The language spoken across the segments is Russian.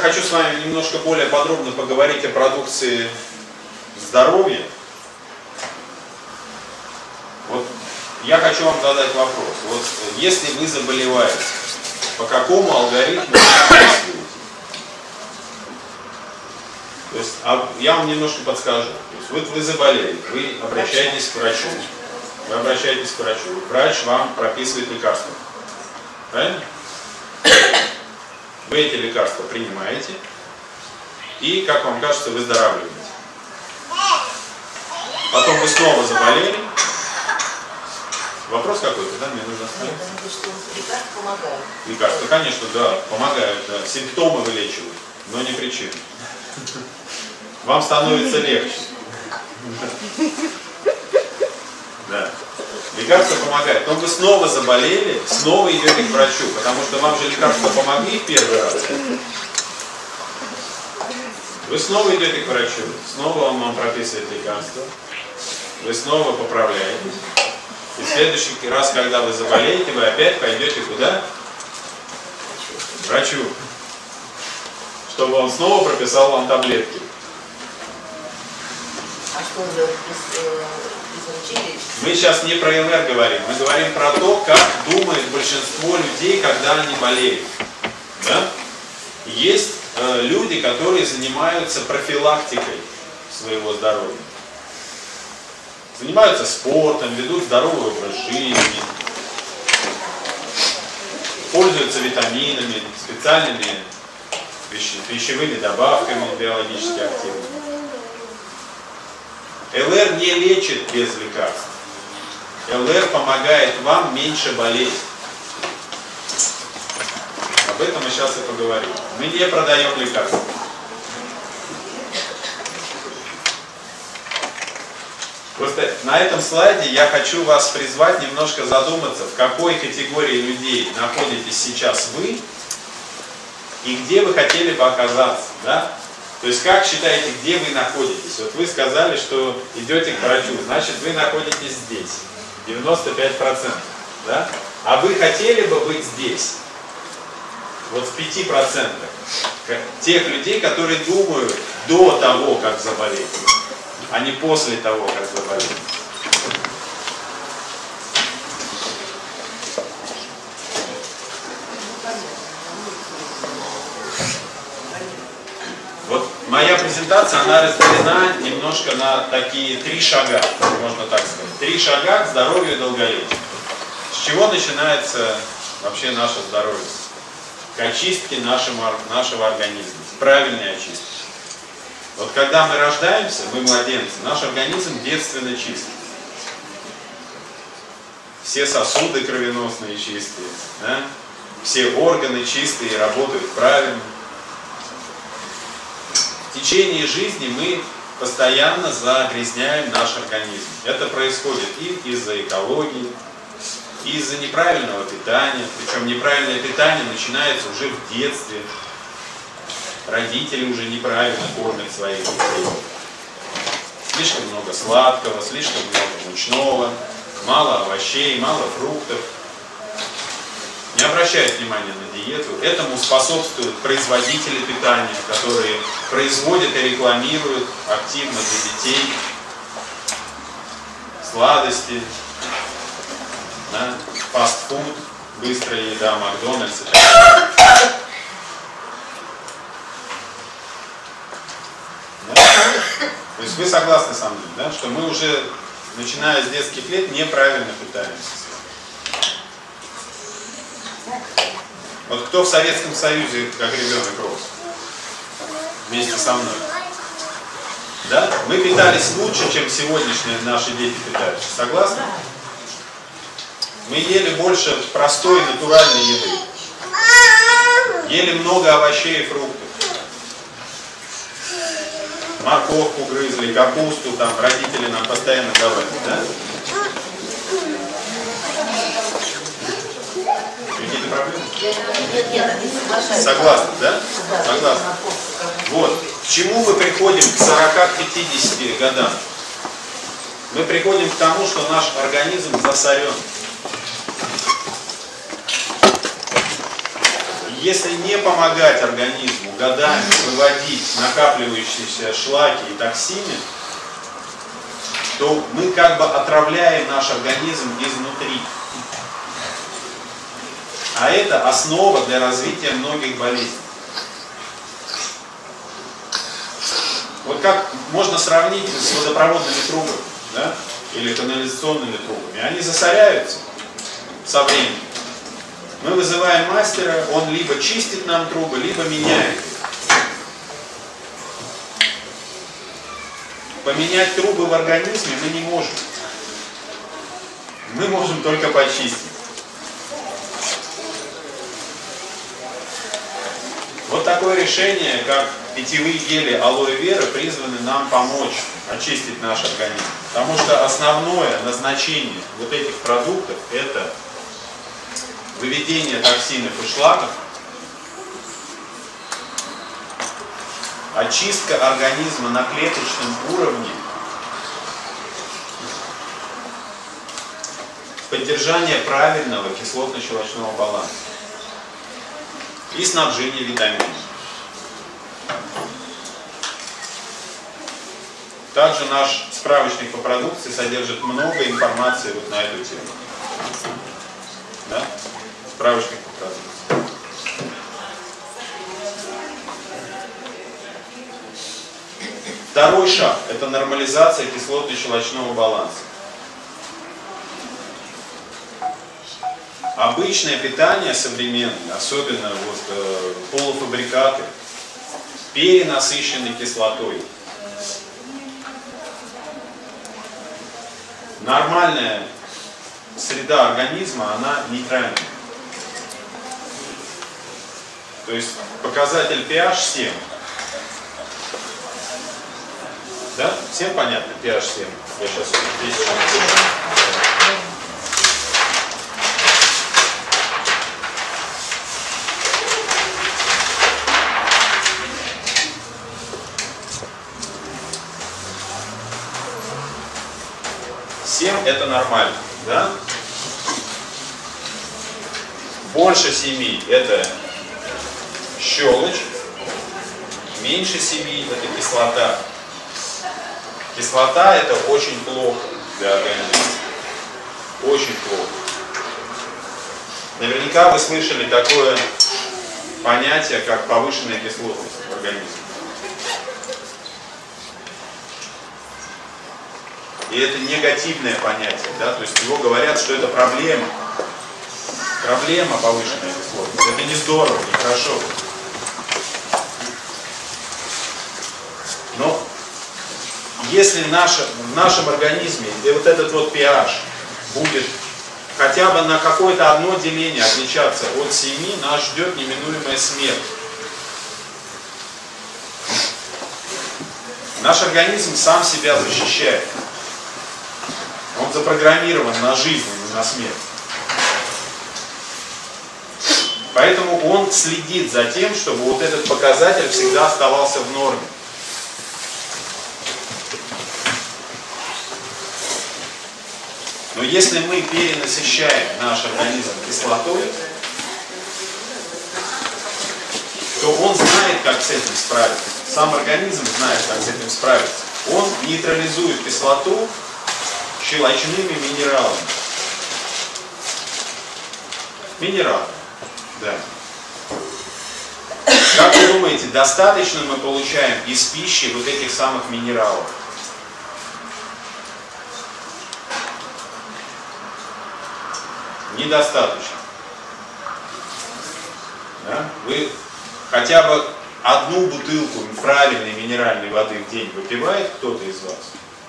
хочу с вами немножко более подробно поговорить о продукции здоровья. Вот я хочу вам задать вопрос. Вот если вы заболеваете, по какому алгоритму вы действуете? То есть, я вам немножко подскажу. То есть, вот вы заболели, вы обращаетесь к врачу. Вы обращаетесь к врачу. Врач вам прописывает лекарства. Правильно? Вы эти лекарства принимаете. И, как вам кажется, выздоравливаете. Потом вы снова заболели. Вопрос какой-то, да? Мне нужно остановиться. Лекарства помогают. Лекарства, конечно, да, помогают. Да. Симптомы вылечивают, но не причины. Вам становится легче. Да. Лекарства помогают. Но вы снова заболели, снова идете к врачу, потому что вам же лекарства помогли в первый раз. Вы снова идете к врачу, снова он вам прописывает лекарства, вы снова поправляетесь. И в следующий раз, когда вы заболеете, вы опять пойдете куда? К врачу. Чтобы он снова прописал вам таблетки. А что делать без врачей? Мы сейчас не про МР говорим, мы говорим про то, как думает большинство людей, когда они болеют. Да? Есть люди, которые занимаются профилактикой своего здоровья. Занимаются спортом, ведут здоровый образ жизни, пользуются витаминами, специальными пищевыми добавками биологически активными. ЛР не лечит без лекарств. ЛР помогает вам меньше болеть. Об этом мы сейчас и поговорим. Мы не продаем лекарства. Просто на этом слайде я хочу вас призвать немножко задуматься, в какой категории людей находитесь сейчас вы и где вы хотели бы оказаться. Да? То есть как считаете, где вы находитесь? Вот вы сказали, что идете к врачу, значит вы находитесь здесь. 95%. Да? А вы хотели бы быть здесь? Вот в 5%. Тех людей, которые думают до того, как заболеть, а не после того, как заболеть. Вот моя презентация, она разделена немножко на такие 3 шага, можно так сказать. 3 шага к здоровью и долголетию. С чего начинается вообще наше здоровье? К очистке нашего организма, правильной очистки. Вот когда мы рождаемся, мы младенцы, наш организм девственно чист. Все сосуды кровеносные чистые, да? Все органы чистые и работают правильно. В течение жизни мы постоянно загрязняем наш организм. Это происходит и из-за экологии, и из-за неправильного питания. Причем неправильное питание начинается уже в детстве. Родители уже неправильно кормят своих детей. Слишком много сладкого, слишком много мучного, мало овощей, мало фруктов. Не обращают внимания на диету. Этому способствуют производители питания, которые производят и рекламируют активно для детей сладости, да, фастфуд, быстрая еда, Макдональдс и так далее. То есть вы согласны со мной, да, что мы уже, начиная с детских лет, неправильно питаемся. Вот кто в Советском Союзе, как ребенок, рос? Вместе со мной. Да? Мы питались лучше, чем сегодняшние наши дети питаются. Согласны? Мы ели больше простой, натуральной еды. Ели много овощей и фруктов. Морковку грызли, капусту, там родители нам постоянно давали, да? Какие-то проблемы? Нет, не соглашаюсь. Согласны, да? Согласны. Вот. К чему мы приходим к 40-50 годам? Мы приходим к тому, что наш организм засорен. Если не помогать организму годами выводить накапливающиеся шлаки и токсины, то мы как бы отравляем наш организм изнутри. А это основа для развития многих болезней. Вот как можно сравнить с водопроводными трубами, да? Или канализационными трубами. Они засоряются со временем. Мы вызываем мастера, он либо чистит нам трубы, либо меняет их. Поменять трубы в организме мы не можем. Мы можем только почистить. Вот такое решение, как питьевые гели алоэ вера, призваны нам помочь очистить наш организм. Потому что основное назначение вот этих продуктов – это выведение токсинов и шлаков, очистка организма на клеточном уровне, поддержание правильного кислотно-щелочного баланса и снабжение витаминами. Также наш справочник по продукции содержит много информации вот на эту тему. Да? Справочник по продукции. Второй шаг – это нормализация кислотно-щелочного баланса. Обычное питание современное, особенно вот, полуфабрикаты, перенасыщены кислотой. Нормальная среда организма, она нейтральная. То есть показатель pH 7. Да? Всем понятно? pH 7. Я сейчас здесь напишу. 7 это нормально, да? Больше 7 это щелочь, меньше 7 это кислота. Кислота это очень плохо для организма. Очень плохо. Наверняка вы слышали такое понятие, как повышенная кислотность в организме. И это негативное понятие, да? То есть его говорят, что это проблема. Проблема повышенной кислотности. Это не здорово, не хорошо. Но если в нашем организме вот этот вот pH будет хотя бы на какое-то одно деление отличаться от 7, нас ждет неминуемая смерть. Наш организм сам себя защищает. Он запрограммирован на жизнь, а не на смерть. Поэтому он следит за тем, чтобы вот этот показатель всегда оставался в норме. Но если мы перенасыщаем наш организм кислотой, то он знает, как с этим справиться. Сам организм знает, как с этим справиться. Он нейтрализует кислоту щелочными минералами. Минералы. Да. Как вы думаете, достаточно мы получаем из пищи вот этих самых минералов? Недостаточно. Да? Вы хотя бы одну бутылку правильной минеральной воды в день выпивает кто-то из вас?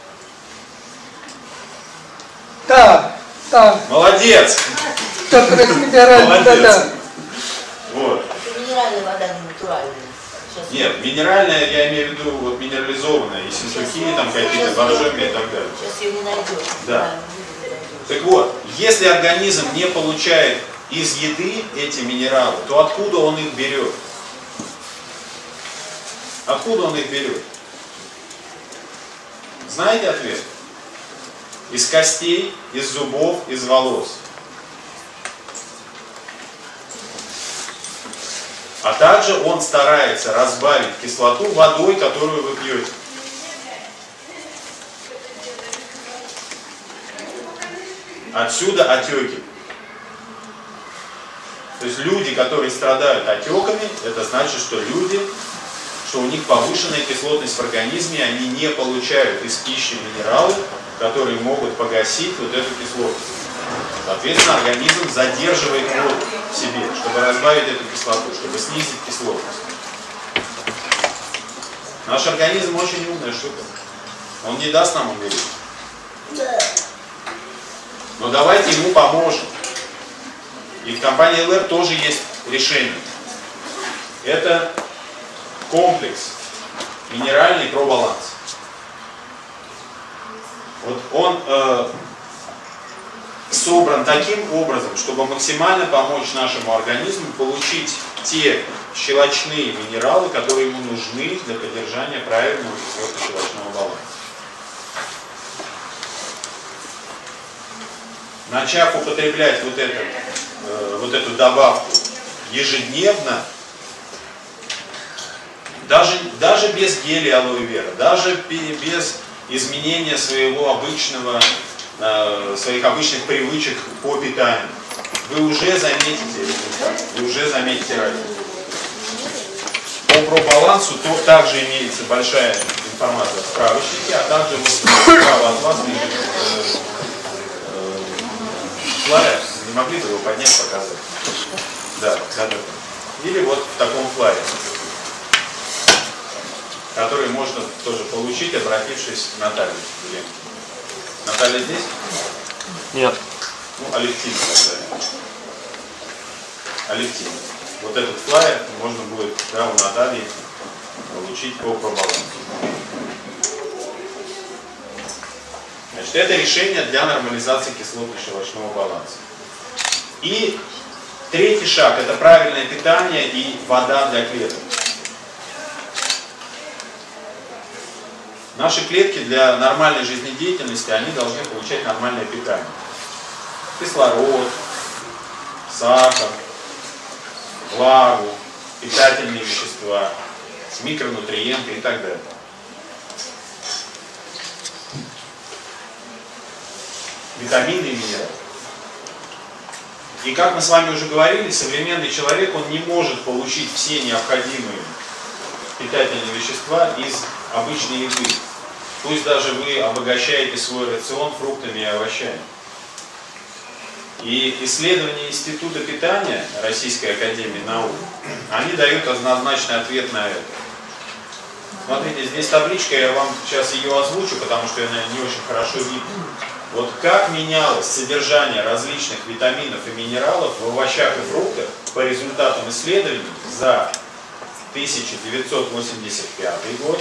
Да, да. Молодец! Только минеральная вода. Вот. Это минеральная вода, не натуральная. Сейчас Нет, минеральная, я имею в виду вот минерализованная, и синтуки, там какие-то боржоми и так далее. Сейчас ее не найдешь. Да. Так вот, если организм не получает из еды эти минералы, то откуда он их берет? Откуда он их берет? Знаете ответ? Из костей, из зубов, из волос. А также он старается разбавить кислоту водой, которую вы пьете. Отсюда отеки. То есть люди, которые страдают отеками, это значит, что у них повышенная кислотность в организме, они не получают из пищи минералы, которые могут погасить вот эту кислотность. Соответственно, организм задерживает воду в себе, чтобы разбавить эту кислоту, чтобы снизить кислотность. Наш организм очень умная штука. Он не даст нам умереть. Но давайте ему поможем. И в компании ЛР тоже есть решение. Это комплекс минеральный пробаланс. Вот он собран таким образом, чтобы максимально помочь нашему организму получить те щелочные минералы, которые ему нужны для поддержания правильного кислотно-щелочного баланса. Начав употреблять вот эту добавку ежедневно, даже без геля алоэ вера, даже без изменения своих обычных привычек по питанию, вы уже заметите разницу. По пробалансу также имеется большая информация в справочнике, а также вот справа от вас лежит флаер. Не могли бы его поднять, показать? Да. Или вот в таком флаере, который можно тоже получить, обратившись к Наталье. Наталья здесь? Нет. Ну, алевтин тогда. Алевтин. Вот этот флаер можно будет, да, у Натальи получить по пробалансу. Значит, это решение для нормализации кислотно-щелочного баланса. И третий шаг – это правильное питание и вода для клеток. Наши клетки для нормальной жизнедеятельности, они должны получать нормальное питание. Кислород, сахар, влагу, питательные вещества, микронутриенты и так далее. Витамины и минералы. И как мы с вами уже говорили, современный человек, он не может получить все необходимые питательные вещества из обычной еды. Пусть даже вы обогащаете свой рацион фруктами и овощами. И исследования Института питания Российской академии наук, они дают однозначный ответ на это. Смотрите, здесь табличка, я вам сейчас ее озвучу, потому что она не очень хорошо видна. Вот как менялось содержание различных витаминов и минералов в овощах и фруктах по результатам исследований за 1985 год,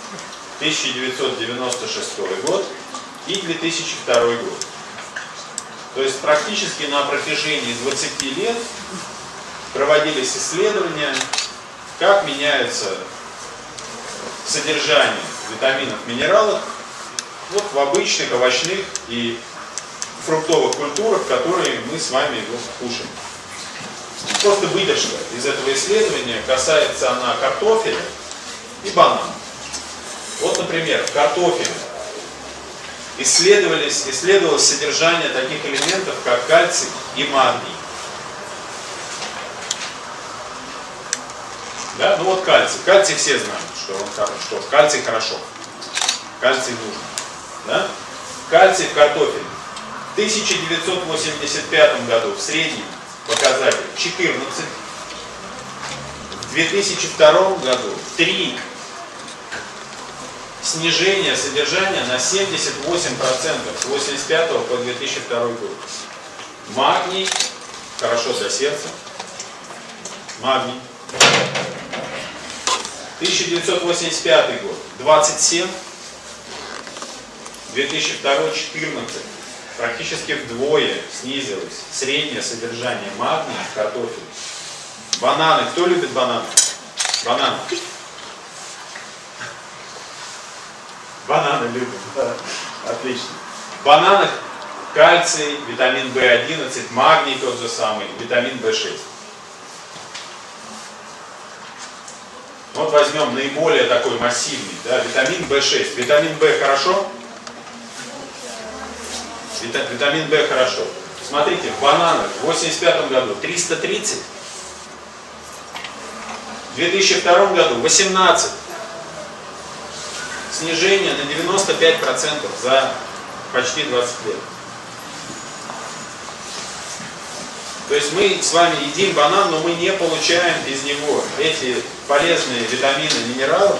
1996 год и 2002 год. То есть практически на протяжении 20 лет проводились исследования, как меняется содержание витаминов, минералов вот в обычных овощных и фруктовых культурах, которые мы с вами кушаем. Просто выдержка из этого исследования, касается она картофеля и банана. Вот, например, в картофеле исследовалось содержание таких элементов, как кальций и магний. Да? Ну вот кальций. Кальций все знают, что кальций хорошо. Кальций нужен. Да? Кальций в картофеле. В 1985 году в среднем показатель 14. В 2002 году 3. Снижение содержания на 78% с 1985 по 2002 год. Магний, хорошо для сердца. Магний. 1985 год 27, 2002 14. Практически вдвое снизилось среднее содержание магния в картофеле. Бананы. Кто любит бананы? Бананы. Бананы любят. Да. Отлично. В бананах кальций, витамин В11, магний тот же самый, витамин В6. Вот возьмем наиболее такой массивный, да, витамин В6. Витамин В хорошо? Витамин В хорошо. Смотрите, в бананах в 1985 году 330, в 2002 году 18. Снижение на 95% за почти 20 лет. То есть мы с вами едим банан, но мы не получаем из него эти полезные витамины, минералы,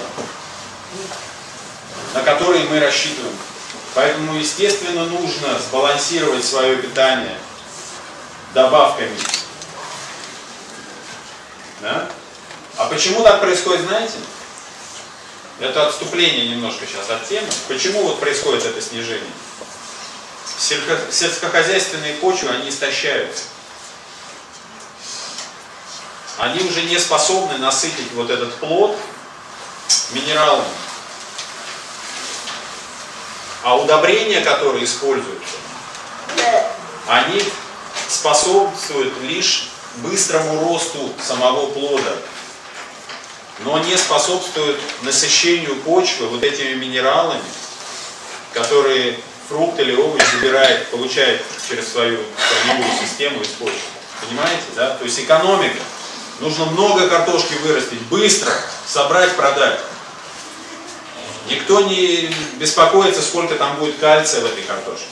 на которые мы рассчитываем. Поэтому, естественно, нужно сбалансировать свое питание добавками. Да? А почему так происходит, знаете? Это отступление немножко сейчас от темы. Почему вот происходит это снижение? Сельскохозяйственные почвы, они истощаются. Они уже не способны насытить вот этот плод минералами. А удобрения, которые используются, они способствуют лишь быстрому росту самого плода, но не способствуют насыщению почвы вот этими минералами, которые фрукт или овощ забирает, получает через свою корневую систему из почвы. Понимаете, да? То есть экономика. Нужно много картошки вырастить, быстро собрать, продать. Никто не беспокоится, сколько там будет кальция в этой картошке.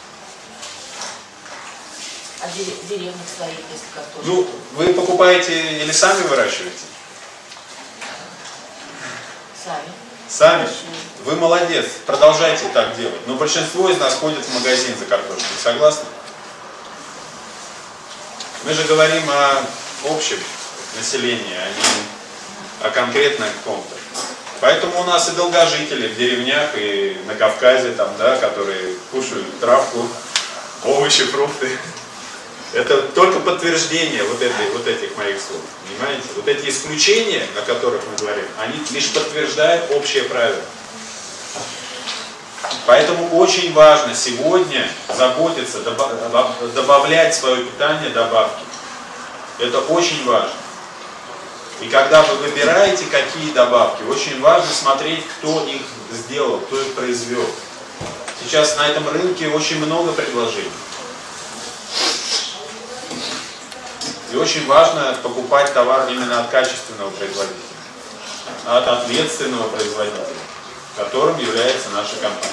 А в деревнях своих, если картошка? Ну, вы покупаете или сами выращиваете? Сами. Сами? Вы молодец, продолжайте так делать. Но большинство из нас ходит в магазин за картошкой. Согласны? Мы же говорим о общем населении, а не о конкретном каком-то. Поэтому у нас и долгожители в деревнях и на Кавказе, там, да, которые кушают травку, овощи, фрукты. Это только подтверждение вот этих моих слов. Понимаете? Вот эти исключения, о которых мы говорим, они лишь подтверждают общее правило. Поэтому очень важно сегодня заботиться, добавлять в свое питание добавки. Это очень важно. И когда вы выбираете, какие добавки, очень важно смотреть, кто их сделал, кто их произвел. Сейчас на этом рынке очень много предложений. И очень важно покупать товар именно от качественного производителя, от ответственного производителя, которым является наша компания.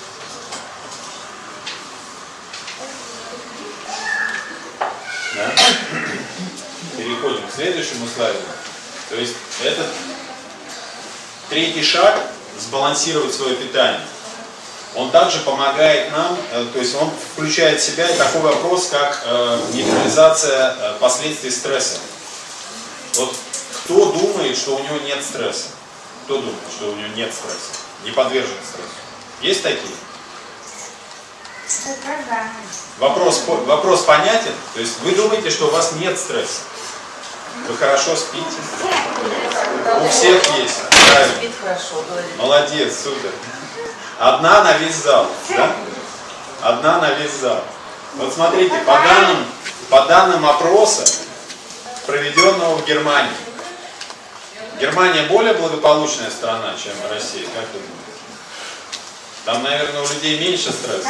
Да? Переходим к следующему слайду. То есть этот третий шаг, сбалансировать свое питание, он также помогает нам, то есть он включает в себя такой вопрос, как нейтрализация последствий стресса. Вот кто думает, что у него нет стресса? Кто думает, что у него нет стресса? Не подвержен стрессу? Есть такие? Вопрос понятен? То есть вы думаете, что у вас нет стресса? Вы хорошо спите? У всех есть. Спит хорошо, говорит. Молодец, супер. Одна на весь зал. Да? Одна на весь зал. Вот смотрите, по данным опроса, проведенного в Германии. Германия более благополучная страна, чем Россия, как вы думаете? Там, наверное, у людей меньше стресса.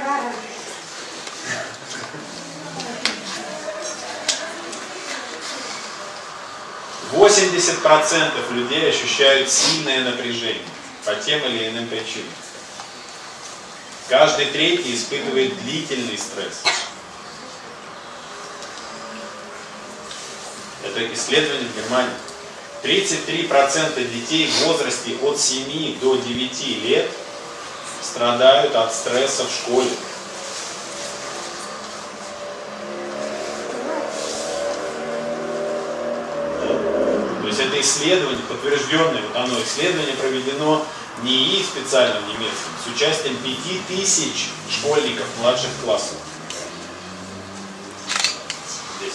80% людей ощущают сильное напряжение по тем или иным причинам. Каждый третий испытывает длительный стресс. Это исследование в Германии. 33% детей в возрасте от 7 до 9 лет страдают от стресса в школе. То есть это исследование подтвержденное, вот оно, исследование проведено в НИИ специальном немецком с участием 5000 школьников младших классов. Здесь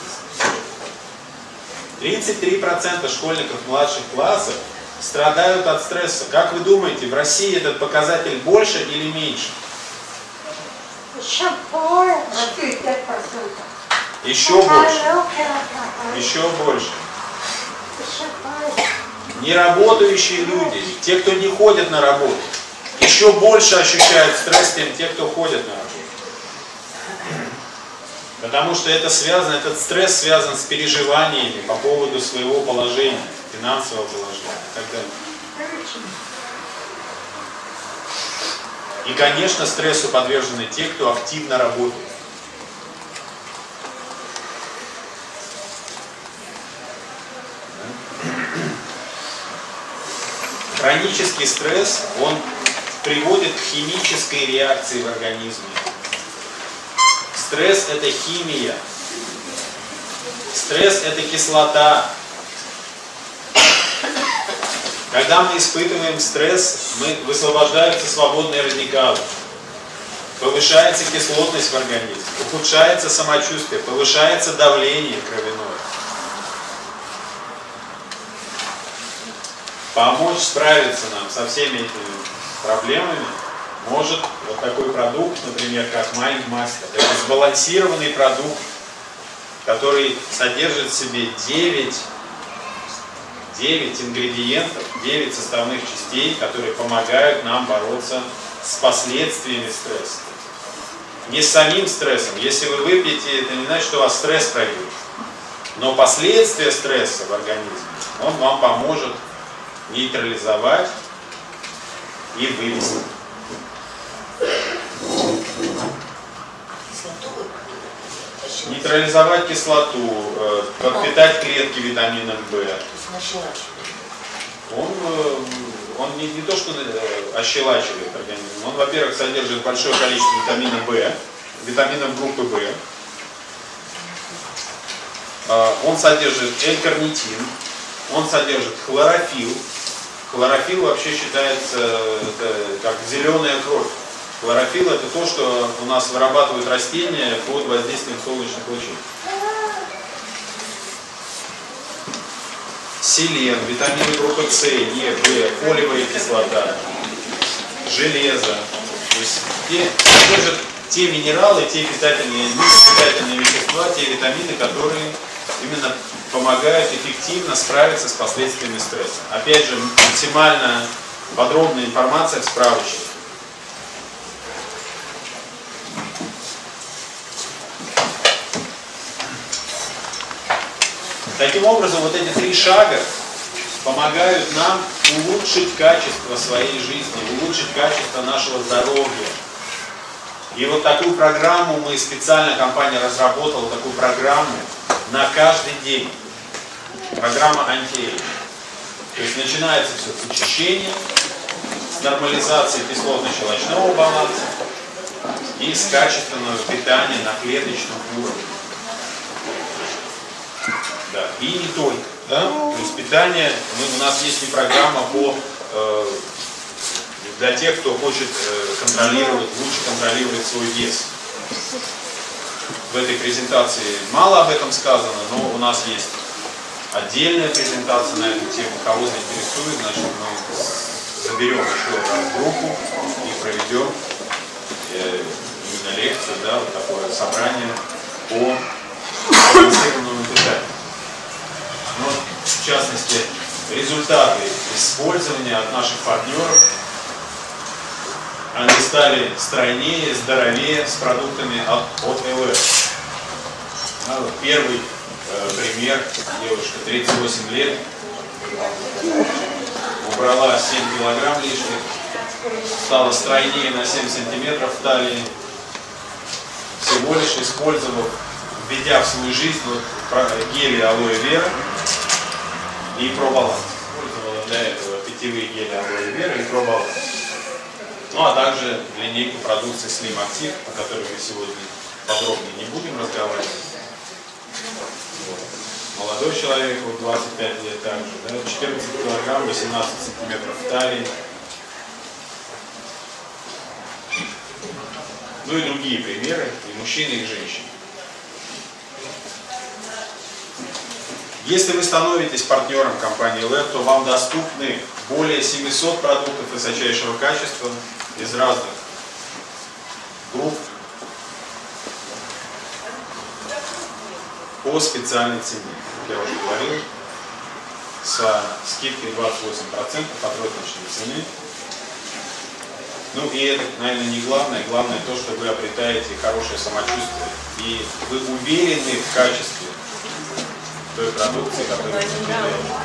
это написано. 33% школьников младших классов страдают от стресса. Как вы думаете, в России этот показатель больше или меньше? Еще больше. Еще больше. Еще больше. Неработающие люди, те, кто не ходят на работу, еще больше ощущают стресс, чем те, кто ходят на работу. Потому что это связано, этот стресс связан с переживаниями по поводу своего положения, финансового положения и так далее. И, конечно, стрессу подвержены те, кто активно работает. Хронический стресс, он приводит к химической реакции в организме. Стресс – это химия. Стресс – это кислота. Когда мы испытываем стресс, высвобождаются свободные радикалы. Повышается кислотность в организме, ухудшается самочувствие, повышается давление кровяное. Помочь справиться нам со всеми этими проблемами может вот такой продукт, например, как MindMaster. Это сбалансированный продукт, который содержит в себе 9 ингредиентов, 9 составных частей, которые помогают нам бороться с последствиями стресса. Не с самим стрессом. Если вы выпьете, это не значит, что у вас стресс пройдет. Но последствия стресса в организме, он вам поможет нейтрализовать и вывести. Нейтрализовать кислоту, подпитать клетки витамином В. Он не то, что ощелачивает организм, он, во-первых, содержит большое количество витамина В, витаминов группы В. Он содержит L-карнитин, он содержит хлорофилл. Хлорофилл вообще считается как зеленая кровь. Хлорофилл – это то, что у нас вырабатывают растения под воздействием солнечных лучей. Селен, витамины группы С, Е, В, фолиевая кислота, железо. То есть содержат те минералы, те питательные вещества, те витамины, которые именно помогают эффективно справиться с последствиями стресса. Опять же, максимально подробная информация в справочнике. Таким образом, вот эти 3 шага помогают нам улучшить качество своей жизни, улучшить качество нашего здоровья. И вот такую программу мы специально, компания разработала такую программу на каждый день. Программа анти-эйдж. То есть начинается все с очищения, с нормализации кислотно-щелочного баланса и с качественного питания на клеточном уровне. Да. И не только. Да? То есть питание, у нас есть и программа для тех, кто хочет лучше контролировать свой вес. В этой презентации мало об этом сказано, но у нас есть отдельная презентация на эту тему. Кого заинтересует, значит, мы заберем еще раз группу и проведем именно лекцию, да, вот такое собрание по сбалансированному питанию. Ну, в частности, результаты использования от наших партнеров, они стали стройнее, здоровее с продуктами от ЛР. Первый пример: девушка 38 лет, убрала 7 килограмм лишних, стала стройнее на 7 сантиметров в талии, всего лишь использовав, введя в свою жизнь гели алоэ вера и пробаланс. Использовала для этого питьевые гели алоэ вера и пробаланс. Ну а также линейку продукции Slim Active, о которой мы сегодня подробнее не будем разговаривать. Вот. Молодой человек, 25 лет также, да, 14 килограмм, 18 сантиметров в талии. Ну и другие примеры, и мужчины, и женщины. Если вы становитесь партнером компании Lab, то вам доступны более 700 продуктов высочайшего качества из разных групп по специальной цене. Как я уже говорил, со скидкой 28% от розничной цены. Ну и это, наверное, не главное. Главное то, что вы обретаете хорошее самочувствие. И вы уверены в качестве той продукции, которую вы потребляете.